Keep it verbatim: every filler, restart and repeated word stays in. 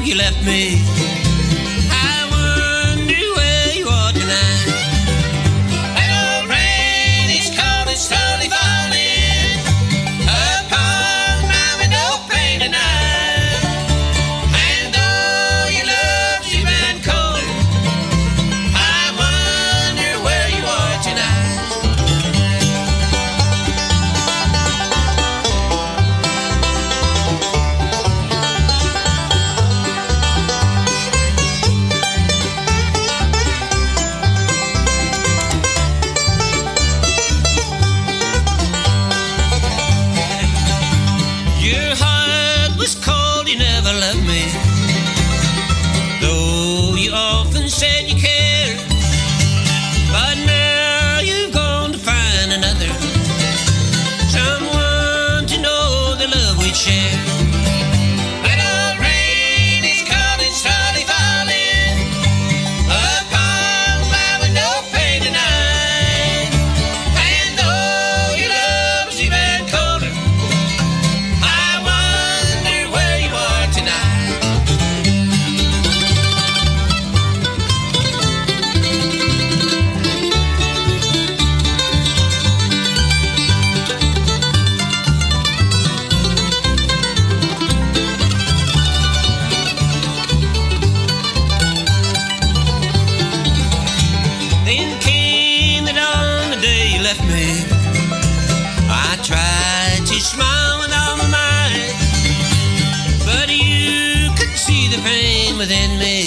you left me. I wonder where you are tonight. That old rain is cold and slowly falling upon my window pane tonight. And though your love's even colder, I wonder where you are tonight. Your heart was cold, you never loved me, though you often said you cared. But now you've gone to find another, someone to know the love we'd share. That old rain is cold and slowly falling upon my window pane tonight. And though your love's even colder, I wonder where you are tonight. Then came the dawn, the day you left me. I tried to smile with all my might, but you could see the pain within me.